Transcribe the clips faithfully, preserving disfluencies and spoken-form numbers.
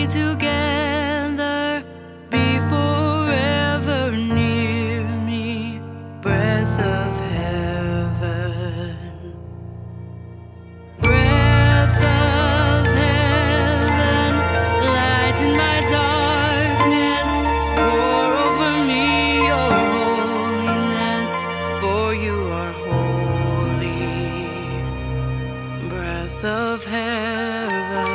me together, be forever near me, breath of heaven. Breath of heaven, light in my darkness, pour over me your holiness, for you are holy. Breath of heaven.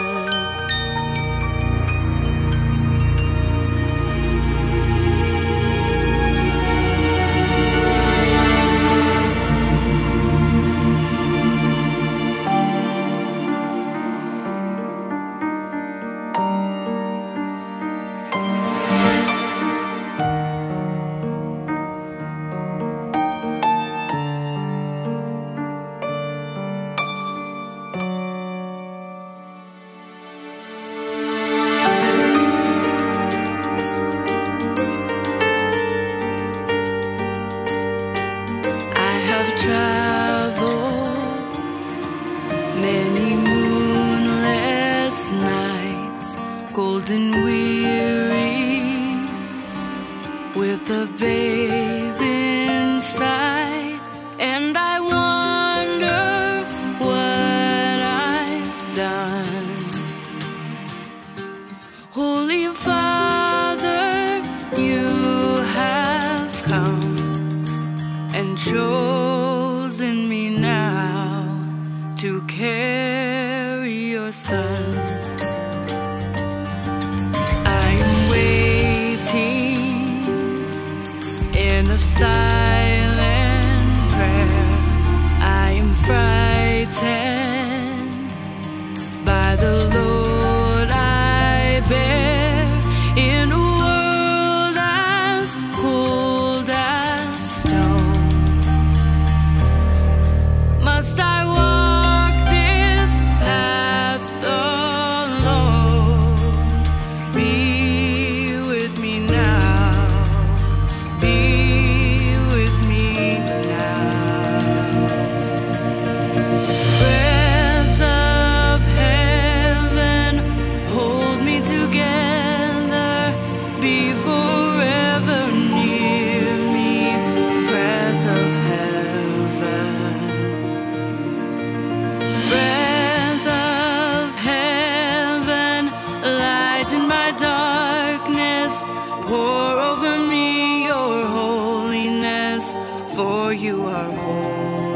Traveled many moonless nights, cold and weary, with a babe inside, and I wonder what I've done. Holy Father, you have come and chosen me now to carry your son. I am waiting in a silent prayer. I am frightened by the load I bear in a world as cold as stone. Must I walk this path alone? Be with me now, be with me now. Breath of heaven, hold me together, be forever near me, breath of heaven. Breath of heaven, light in my darkness, pour over me your holiness, for you are holy.